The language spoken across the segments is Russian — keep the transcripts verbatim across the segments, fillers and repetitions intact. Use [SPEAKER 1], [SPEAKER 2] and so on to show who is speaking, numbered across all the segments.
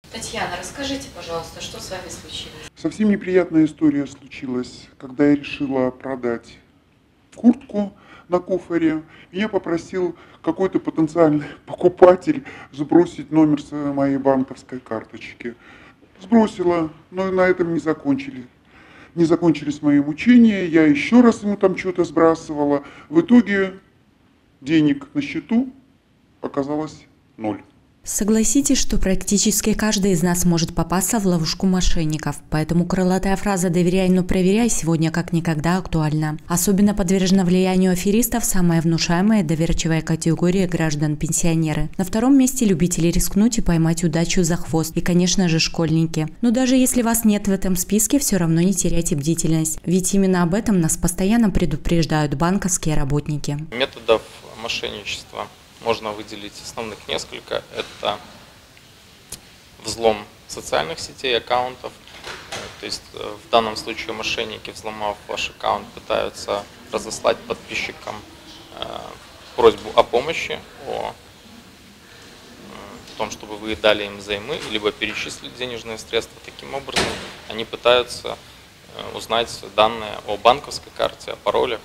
[SPEAKER 1] Татьяна, расскажите, пожалуйста, что с вами случилось?
[SPEAKER 2] Совсем неприятная история случилась, когда я решила продать куртку на куфоре. Меня попросил какой-то потенциальный покупатель сбросить номер своей моей банковской карточки. Сбросила, но на этом не закончили. Не закончились мои мучения, я еще раз ему там что-то сбрасывала. В итоге денег на счету оказалось ноль.
[SPEAKER 3] Согласитесь, что практически каждый из нас может попасться в ловушку мошенников, поэтому крылатая фраза «доверяй, но проверяй» сегодня как никогда актуальна. Особенно подвержена влиянию аферистов самая внушаемая доверчивая категория граждан-пенсионеры. На втором месте любители рискнуть и поймать удачу за хвост, и, конечно же, школьники. Но даже если вас нет в этом списке, все равно не теряйте бдительность, ведь именно об этом нас постоянно предупреждают банковские работники.
[SPEAKER 4] Методов мошенничества можно выделить основных несколько. Это взлом социальных сетей, аккаунтов. То есть в данном случае мошенники, взломав ваш аккаунт, пытаются разослать подписчикам просьбу о помощи, о том, чтобы вы дали им взаймы, либо перечислили денежные средства. Таким образом, они пытаются узнать данные о банковской карте, о паролях.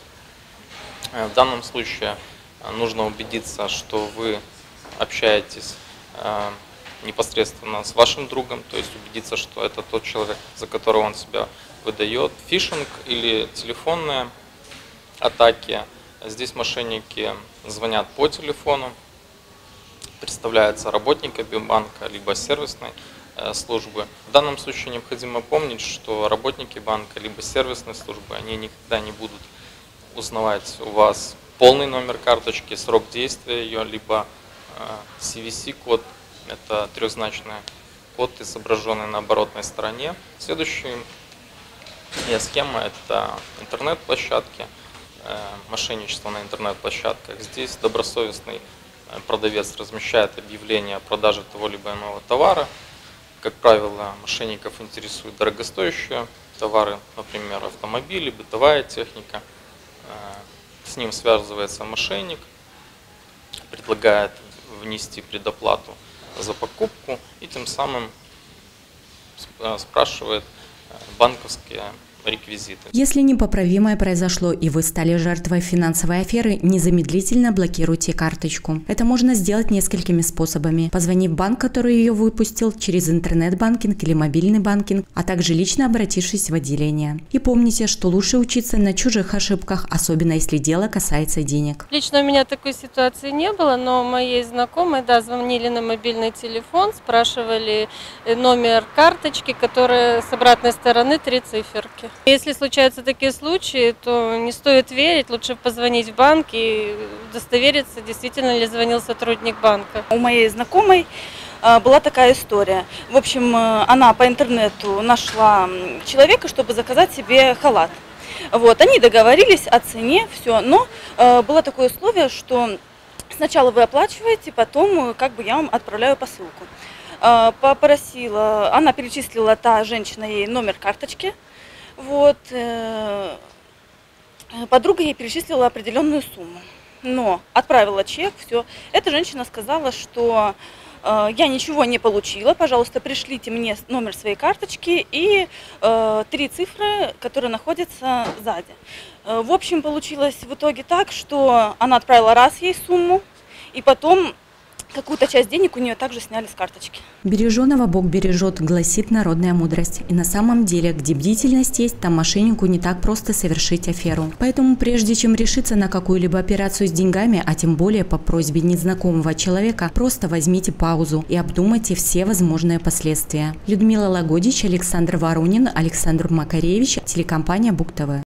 [SPEAKER 4] В данном случае нужно убедиться, что вы общаетесь э, непосредственно с вашим другом, то есть убедиться, что это тот человек, за которого он себя выдает. Фишинг или телефонные атаки. Здесь мошенники звонят по телефону, представляются работниками банка, либо сервисной э, службы. В данном случае необходимо помнить, что работники банка, либо сервисной службы, они никогда не будут узнавать у вас полный номер карточки, срок действия ее, либо си ви си-код, это трехзначный код, изображенный на оборотной стороне. Следующая схема – это интернет-площадки, мошенничество на интернет-площадках. Здесь добросовестный продавец размещает объявление о продаже того либо иного товара. Как правило, мошенников интересуют дорогостоящие товары, например, автомобили, бытовая техника. С ним связывается мошенник, предлагает внести предоплату за покупку и тем самым спрашивает банковские реквизиты.
[SPEAKER 3] Если непоправимое произошло и вы стали жертвой финансовой аферы, незамедлительно блокируйте карточку. Это можно сделать несколькими способами. Позвонив в банк, который ее выпустил, через интернет-банкинг или мобильный банкинг, а также лично обратившись в отделение. И помните, что лучше учиться на чужих ошибках, особенно если дело касается денег.
[SPEAKER 5] Лично у меня такой ситуации не было, но моей знакомой, да, звонили на мобильный телефон, спрашивали номер карточки, которая с обратной стороны три циферки. Если случаются такие случаи, то не стоит верить, лучше позвонить в банк и удостовериться, действительно ли звонил сотрудник банка.
[SPEAKER 6] У моей знакомой была такая история. В общем, она по интернету нашла человека, чтобы заказать себе халат. Вот, они договорились о цене, все, но было такое условие, что сначала вы оплачиваете, потом как бы я вам отправляю посылку. Попросила, она перечислила, та женщина, ей номер карточки. Вот, подруга ей перечислила определенную сумму, но отправила чек, все. Эта женщина сказала, что я ничего не получила, пожалуйста, пришлите мне номер своей карточки и э, три цифры, которые находятся сзади. В общем, получилось в итоге так, что она отправила раз ей сумму, и потом какую-то часть денег у нее также сняли с карточки.
[SPEAKER 3] Береженого Бог бережет, гласит народная мудрость. И на самом деле, где бдительность есть, там мошеннику не так просто совершить аферу. Поэтому прежде чем решиться на какую-либо операцию с деньгами, а тем более по просьбе незнакомого человека, просто возьмите паузу и обдумайте все возможные последствия. Людмила Лагодич, Александр Воронин, Александр Макаревич, телекомпания Бук ТВ.